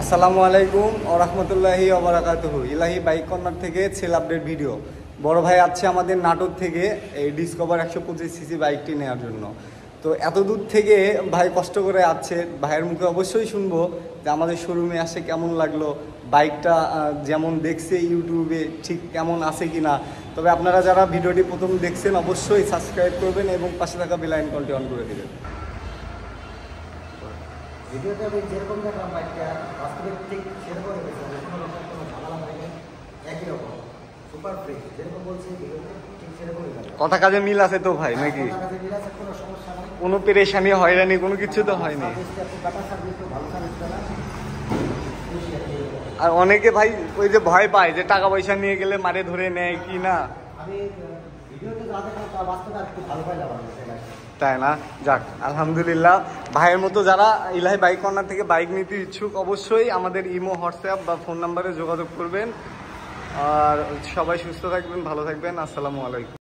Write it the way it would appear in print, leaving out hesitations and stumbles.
আসসালামু আলাইকুম ওয়া রাহমাতুল্লাহি ওয়া বারাকাতুহু। ইলাহি বাইক কর্নার থেকে সেল আপডেট ভিডিও। বড় ভাই আছে আমাদের নাটোর থেকে এই ডিসকভার 125 সিসি বাইকটি নেওয়ার জন্য। তো এত দূর থেকে ভাই কষ্ট করে আছে, ভাইয়ের মুখে অবশ্যই শুনবো যে আমাদের শোরুমে আসে কেমন লাগলো, বাইকটা যেমন দেখছে ইউটিউবে ঠিক কেমন আছে কিনা। তবে আপনারা যারা ভিডিওটি প্রথম দেখছেন অবশ্যই সাবস্ক্রাইব করবেন এবং পাশে থাকা বেল আইকনটি অন করে দেবেন। ভিডিওতে আমি যেরকম দেখলাম বাইকটা বাস্তবে ঠিক সেরকমই হয়েছে, কোনো রকম কোনো ঝামেলা হয়নি, একই রকম সুপার ফ্রেশ যেরকম বলছি ভিডিওতে ঠিক সেরকমই লাগে। কথা কাজে মিল আছে তো ভাই নাকি? কাজে মিল আছে, কোনো সমস্যা নেই, কোনো পেরেশানি হয়রানি কোনো কিছু তো হয়নি। টাটা সার্ভিস তো ভালো সার্ভিস না। আর অনেকে ভাই ওই যে ভয় পায় যে টাকা পয়সা নিয়ে গেলে মারে ধরে নেয় কি না, আমি ভিডিওতে যা দেখলাম তার বাস্তবে আর একটু ভালো পাইলাম আমি। তাই না? যাক আলহামদুলিল্লাহ। ভাইয়ের মতো যারা ইলাহি বাইক কর্নার থেকে বাইক নিতে ইচ্ছুক অবশ্যই আমাদের ইমো, হোয়াটসঅ্যাপ বা ফোন নাম্বারে যোগাযোগ করবেন। আর সবাই সুস্থ থাকবেন, ভালো থাকবেন। আসসালামু আলাইকুম।